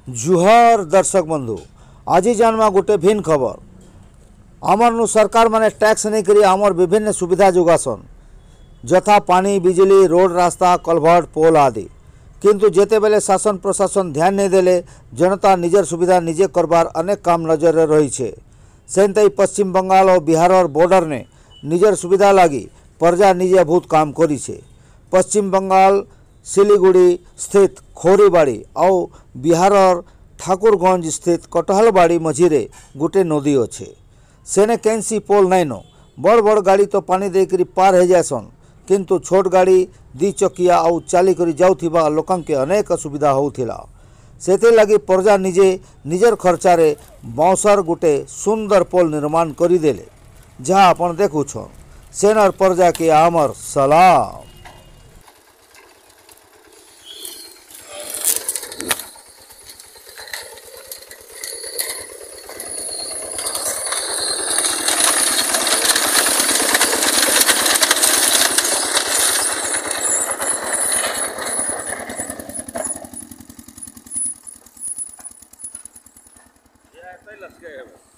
जुहार दर्शक बंधु, आज जानमा गोटे भिन्न खबर। आमर नु सरकार माने टैक्स नहीं करी आमर विभिन्न सुविधा जोगासन, जथा पानी, बिजली, रोड, रास्ता, कलभट, पोल आदि। किंतु जेते बेले शासन प्रशासन ध्यान नहीं देले जनता निजर सुविधा निजे करबार अनेक काम नजर रही छे। सेंतई पश्चिम बंगाल और बिहार बॉर्डर ने निजर सुविधा लगी प्रजा निजे बहुत काम करी छे। पश्चिम बंगाल सिलीगुड़ी स्थित खोरीबाड़ी और बिहार ठाकुरगंज स्थित कटहलबाड़ी मझीरे गोटे नदी अच्छे। सेने कैंसी पोल नाइन, बड़ बड़ गाड़ी तो पानी देकरी पार हो जासन, किंतु छोट गाड़ी दी चकिया और चाली करी जाउथिबा लोकन के अनेक असुविधा होउथिला। सेते लगी प्रजा निजे निजर खर्चारे बाउंसर गोटे सुंदर पोल निर्माण करी देले, जहाँ आपण देखुछन। सेनर प्रजा के आमर सलाम। ऐसा ही लग गया है।